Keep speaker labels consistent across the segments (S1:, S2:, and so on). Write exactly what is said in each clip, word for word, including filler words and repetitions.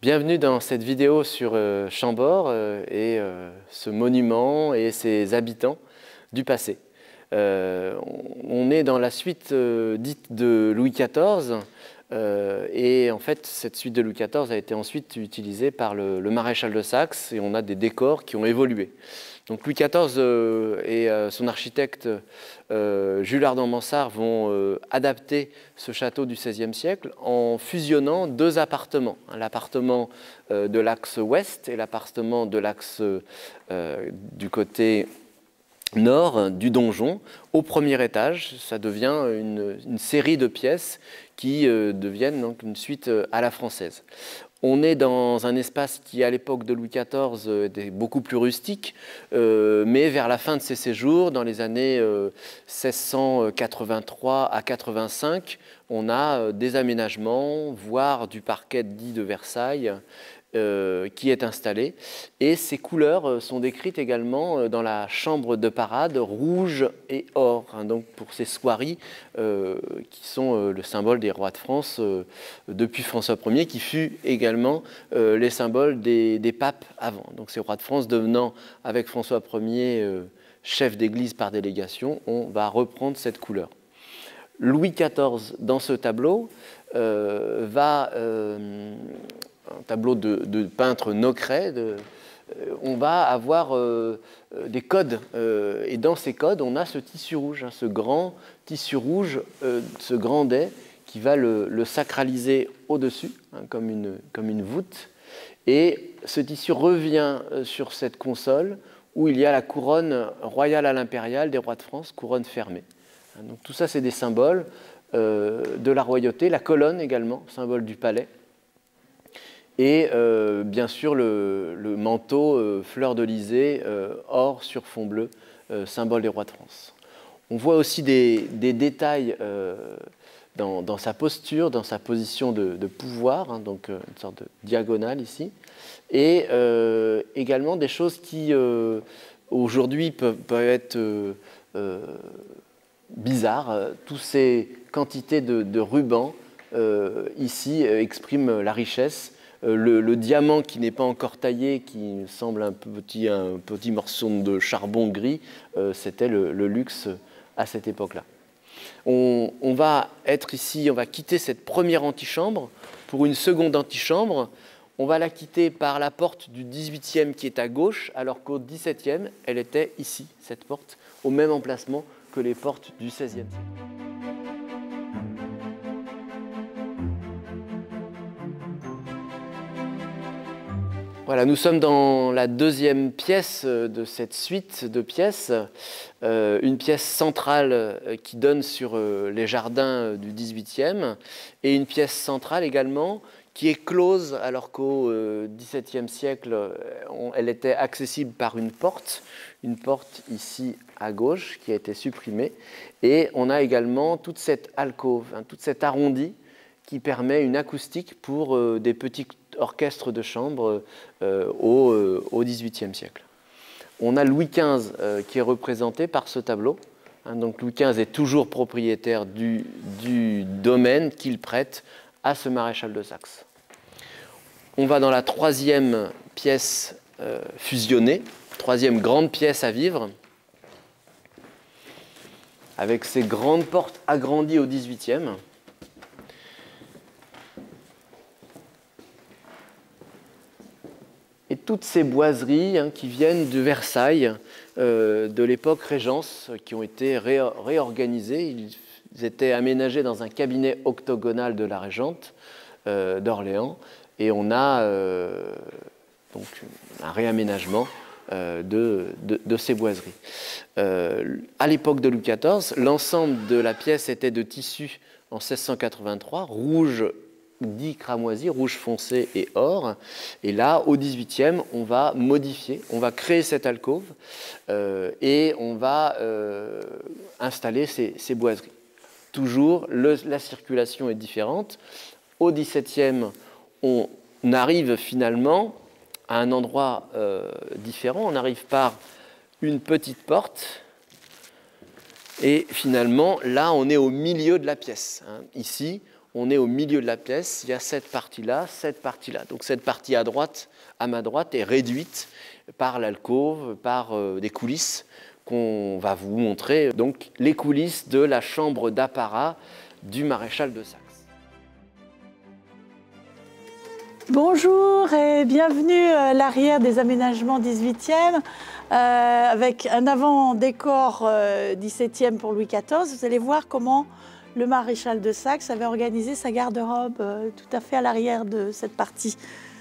S1: Bienvenue dans cette vidéo sur euh, Chambord euh, et euh, ce monument et ses habitants du passé. Euh, on est dans la suite euh, dite de Louis quatorze euh, et en fait cette suite de Louis quatorze a été ensuite utilisée par le, le maréchal de Saxe et on a des décors qui ont évolué. Donc Louis quatorze euh, et euh, son architecte euh, Jules Ardan-Mansart vont euh, adapter ce château du seizième siècle en fusionnant deux appartements, l'appartement euh, de l'axe ouest et l'appartement de l'axe euh, du côté nord du donjon. Au premier étage, ça devient une, une série de pièces qui euh, deviennent donc une suite euh, à la française. On est dans un espace qui, à l'époque de Louis quatorze, était beaucoup plus rustique, euh, mais vers la fin de ses séjours, dans les années euh, mille six cent quatre-vingt-trois à quatre-vingt-cinq, on a euh, des aménagements, voire du parquet dit de Versailles, Euh, qui est installé. Et ces couleurs euh, sont décrites également euh, dans la chambre de parade, rouge et or, hein, donc pour ces soieries euh, qui sont euh, le symbole des rois de France euh, depuis François Ier, qui fut également euh, les symboles des, des papes avant. Donc ces rois de France devenant, avec François Ier, euh, chef d'église par délégation, on va reprendre cette couleur. Louis quatorze, dans ce tableau, euh, va... Euh, un tableau de, de peintre Nocret, de, euh, on va avoir euh, des codes. Euh, et dans ces codes, on a ce tissu rouge, hein, ce grand tissu rouge, euh, ce grand dais qui va le, le sacraliser au-dessus, hein, comme, une, comme une voûte. Et ce tissu revient euh, sur cette console où il y a la couronne royale à l'impériale des rois de France, couronne fermée. Hein, donc tout ça, c'est des symboles euh, de la royauté. La colonne également, symbole du palais. Et euh, bien sûr le, le manteau euh, fleur-de-lysée, euh, or sur fond bleu, euh, symbole des rois de France. On voit aussi des, des détails euh, dans, dans sa posture, dans sa position de, de pouvoir, hein, donc euh, une sorte de diagonale ici, et euh, également des choses qui euh, aujourd'hui peuvent, peuvent être euh, euh, bizarres. Toutes ces quantités de, de rubans euh, ici euh, expriment la richesse. Le, le diamant qui n'est pas encore taillé, qui semble un petit, un petit morceau de charbon gris, euh, c'était le, le luxe à cette époque-là. On, on va être ici, on va quitter cette première antichambre pour une seconde antichambre. On va la quitter par la porte du dix-huitième qui est à gauche, alors qu'au dix-septième, elle était ici, cette porte, au même emplacement que les portes du seizième siècle. Voilà, nous sommes dans la deuxième pièce de cette suite de pièces, euh, une pièce centrale qui donne sur euh, les jardins du dix-huitième et une pièce centrale également qui est close alors qu'au euh, dix-septième siècle, on, elle était accessible par une porte, une porte ici à gauche qui a été supprimée et on a également toute cette alcôve, hein, toute cette arrondie qui permet une acoustique pour euh, des petits orchestres de chambre euh, au, euh, au dix-huitième siècle. On a Louis quinze euh, qui est représenté par ce tableau. Hein, donc Louis quinze est toujours propriétaire du, du domaine qu'il prête à ce maréchal de Saxe. On va dans la troisième pièce euh, fusionnée, troisième grande pièce à vivre, avec ses grandes portes agrandies au dix-huitième. Et toutes ces boiseries hein, qui viennent de Versailles, euh, de l'époque Régence, qui ont été ré réorganisées. Ils étaient aménagés dans un cabinet octogonal de la Régente euh, d'Orléans. Et on a euh, donc un réaménagement euh, de, de, de ces boiseries. Euh, à l'époque de Louis quatorze, l'ensemble de la pièce était de tissu en mille six cent quatre-vingt-trois, rouge, dit cramoisi, rouge foncé et or. Et là, au dix-huitième, on va modifier, on va créer cette alcôve euh, et on va euh, installer ces, ces boiseries. Toujours, le, la circulation est différente. Au dix-septième, on arrive finalement à un endroit euh, différent. On arrive par une petite porte. Et finalement, là, on est au milieu de la pièce. Hein. Ici, on est au milieu de la pièce, il y a cette partie-là, cette partie-là. Donc cette partie à droite, à ma droite, est réduite par l'alcôve, par euh, des coulisses qu'on va vous montrer. Donc les coulisses de la chambre d'apparat du maréchal de Saxe.
S2: Bonjour et bienvenue à l'arrière des aménagements dix-huitième euh, avec un avant-décor euh, dix-septième pour Louis quatorze. Vous allez voir comment le maréchal de Saxe avait organisé sa garde-robe euh, tout à fait à l'arrière de cette partie.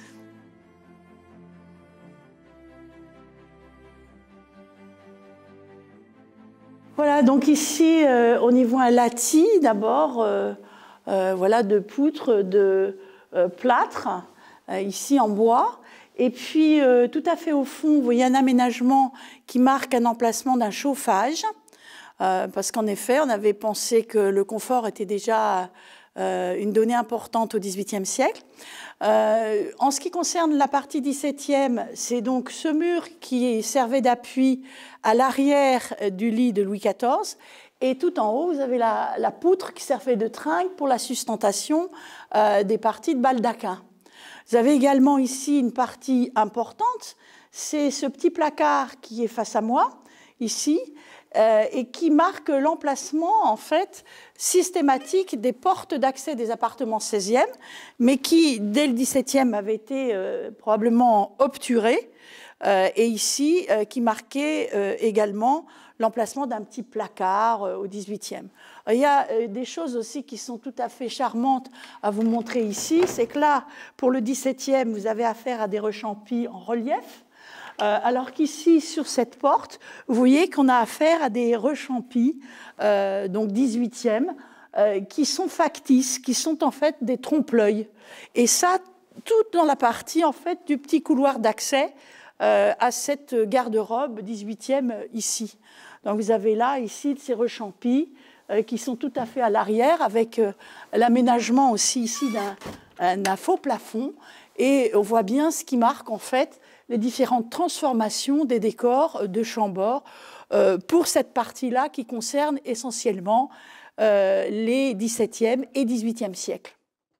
S2: Voilà, donc ici euh, on y voit un lati d'abord, euh, euh, voilà, de poutres, de euh, plâtre. Ici en bois, et puis euh, tout à fait au fond, vous voyez un aménagement qui marque un emplacement d'un chauffage, euh, parce qu'en effet, on avait pensé que le confort était déjà euh, une donnée importante au dix-huitième siècle. Euh, en ce qui concerne la partie dix-septième, c'est donc ce mur qui servait d'appui à l'arrière du lit de Louis quatorze, et tout en haut, vous avez la, la poutre qui servait de trinque pour la sustentation euh, des parties de baldaquin. Vous avez également ici une partie importante, c'est ce petit placard qui est face à moi, ici, euh, et qui marque l'emplacement, en fait, systématique des portes d'accès des appartements seizième, mais qui, dès le dix-septième, avait été euh, probablement obturé, euh, et ici, euh, qui marquait euh, également l'emplacement d'un petit placard euh, au dix-huitième. Il y a euh, des choses aussi qui sont tout à fait charmantes à vous montrer ici. C'est que là, pour le dix-septième, vous avez affaire à des rechampis en relief, euh, alors qu'ici, sur cette porte, vous voyez qu'on a affaire à des rechampis, euh, donc dix-huitième, euh, qui sont factices, qui sont en fait des trompe-l'œil. Et ça, tout dans la partie en fait du petit couloir d'accès euh, à cette garde-robe dix-huitième euh, ici. Donc vous avez là, ici, ces rechampis euh, qui sont tout à fait à l'arrière, avec euh, l'aménagement aussi ici d'un faux plafond. Et on voit bien ce qui marque en fait les différentes transformations des décors de Chambord euh, pour cette partie-là qui concerne essentiellement euh, les dix-septième et dix-huitième siècles.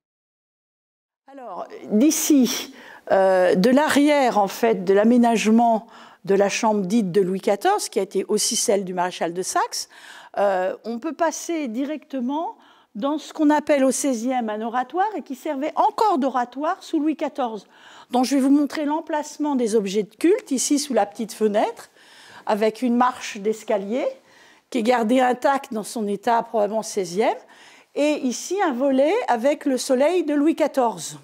S2: Alors, d'ici, euh, de l'arrière en fait de l'aménagement de la chambre dite de Louis quatorze, qui a été aussi celle du maréchal de Saxe, euh, on peut passer directement dans ce qu'on appelle au seizième un oratoire et qui servait encore d'oratoire sous Louis quatorze. Donc je vais vous montrer l'emplacement des objets de culte, ici sous la petite fenêtre, avec une marche d'escalier qui est gardée intacte dans son état probablement seizième, et ici un volet avec le soleil de Louis quatorze.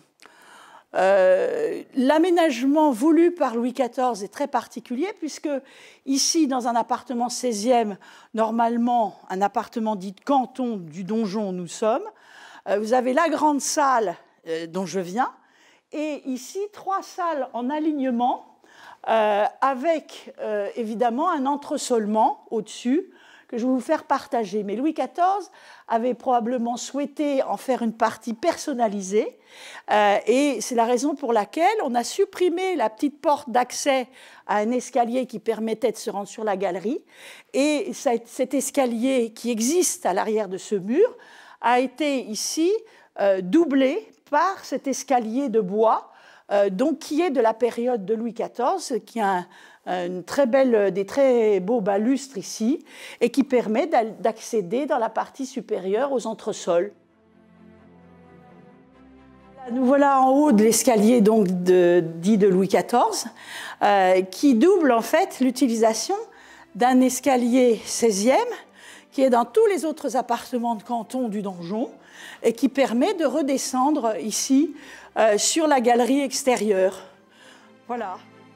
S2: Euh, L'aménagement voulu par Louis quatorze est très particulier puisque ici, dans un appartement seizième, normalement un appartement dit de canton du donjon où nous sommes, euh, vous avez la grande salle euh, dont je viens et ici trois salles en alignement euh, avec euh, évidemment un entressolement au-dessus que je vais vous faire partager. Mais Louis quatorze avait probablement souhaité en faire une partie personnalisée euh, et c'est la raison pour laquelle on a supprimé la petite porte d'accès à un escalier qui permettait de se rendre sur la galerie et cet escalier qui existe à l'arrière de ce mur a été ici euh, doublé par cet escalier de bois euh, donc qui est de la période de Louis quatorze, qui a un Une très belle, des très beaux balustres ici, et qui permet d'accéder dans la partie supérieure aux entresols. Nous voilà en haut de l'escalier donc de, dit de Louis quatorze, euh, qui double en fait l'utilisation d'un escalier seizième, qui est dans tous les autres appartements de canton du donjon, et qui permet de redescendre ici euh, sur la galerie extérieure. Voilà.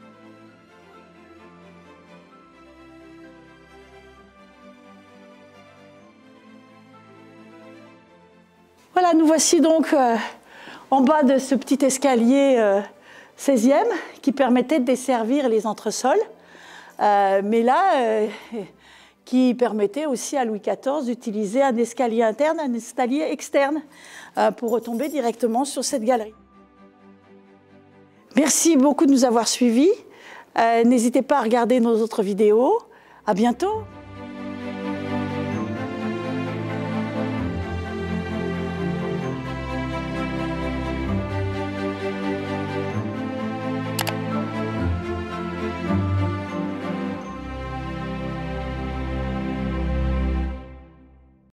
S2: Voilà, nous voici donc euh, en bas de ce petit escalier euh, seizième qui permettait de desservir les entresols, euh, mais là, euh, qui permettait aussi à Louis quatorze d'utiliser un escalier interne, un escalier externe euh, pour retomber directement sur cette galerie. Merci beaucoup de nous avoir suivis. Euh, n'hésitez pas à regarder nos autres vidéos. À bientôt.